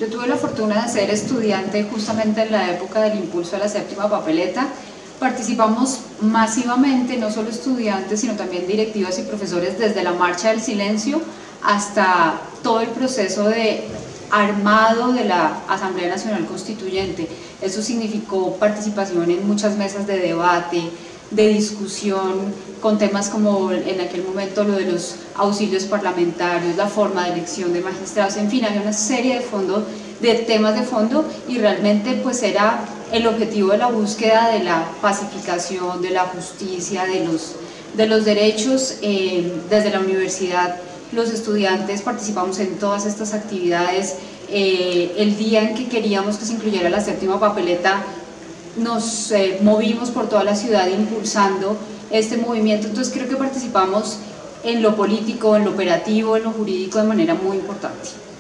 Yo tuve la fortuna de ser estudiante justamente en la época del impulso a la séptima papeleta. Participamos masivamente, no solo estudiantes, sino también directivas y profesores, desde la Marcha del Silencio hasta todo el proceso de armado de la Asamblea Nacional Constituyente. Eso significó participación en muchas mesas de debate, de discusión, con temas como en aquel momento lo de los auxilios parlamentarios, la forma de elección de magistrados, en fin, había una serie de temas de fondo, y realmente pues era el objetivo de la búsqueda de la pacificación, de la justicia, de los derechos. Desde la universidad los estudiantes participamos en todas estas actividades. El día en que queríamos que se incluyera la séptima papeleta, nos movimos por toda la ciudad impulsando este movimiento. Entonces creo que participamos en lo político, en lo operativo, en lo jurídico de manera muy importante.